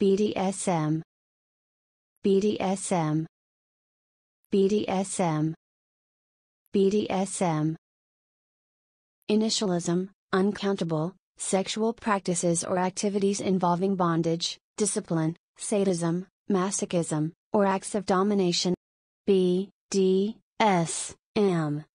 BDSM, BDSM, BDSM, BDSM. Initialism, uncountable, sexual practices or activities involving bondage, discipline, sadism, masochism, or acts of domination. BDSM.